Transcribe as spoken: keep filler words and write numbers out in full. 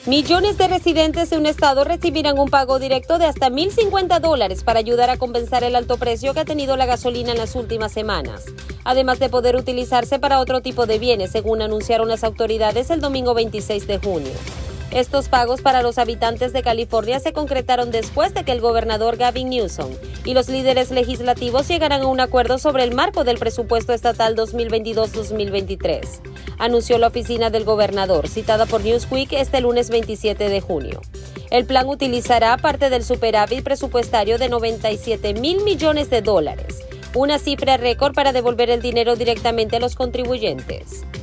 Millones de residentes de un estado recibirán un pago directo de hasta mil cincuenta dólares para ayudar a compensar el alto precio que ha tenido la gasolina en las últimas semanas, además de poder utilizarse para otro tipo de bienes, según anunciaron las autoridades el domingo veintiséis de junio. Estos pagos para los habitantes de California se concretaron después de que el gobernador Gavin Newsom y los líderes legislativos llegaran a un acuerdo sobre el marco del presupuesto estatal dos mil veintidós dos mil veintitrés, anunció la oficina del gobernador, citada por Newsweek este lunes veintisiete de junio. El plan utilizará parte del superávit presupuestario de noventa y siete mil millones de dólares, una cifra récord para devolver el dinero directamente a los contribuyentes.